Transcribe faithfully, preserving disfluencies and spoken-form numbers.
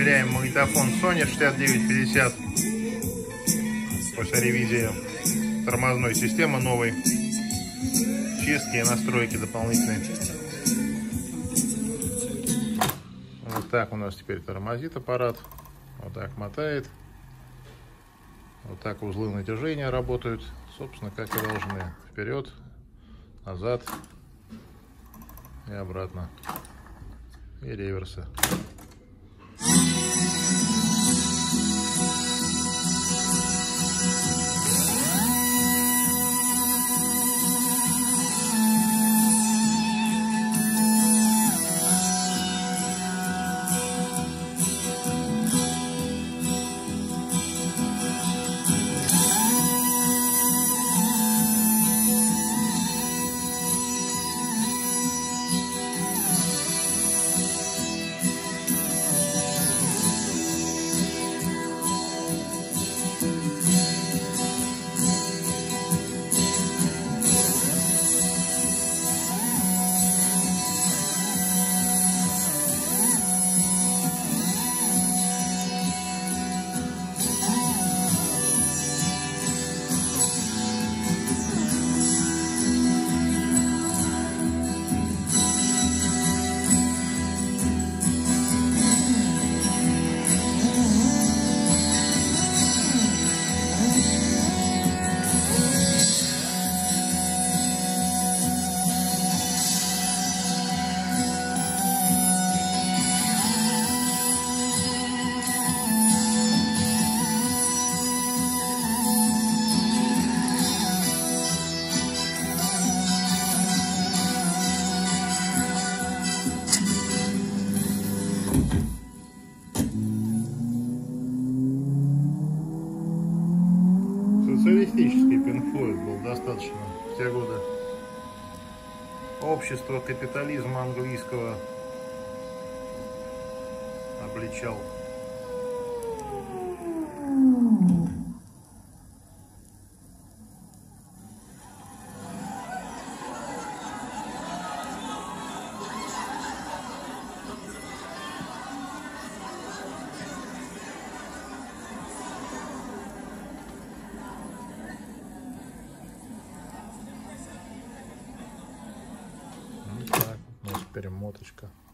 Проверяем магнитофон Sony шестьдесят девять пятьдесят после ревизии тормозной системы новой, чистки и настройки дополнительные. Вот так у нас теперь тормозит аппарат, вот так мотает, вот так узлы натяжения работают, собственно, как и должны: вперед, назад и обратно, и реверсы. Социалистический Pink Floyd был достаточно в те годы. Общество капитализма английского обличал. Вот так, у нас перемоточка.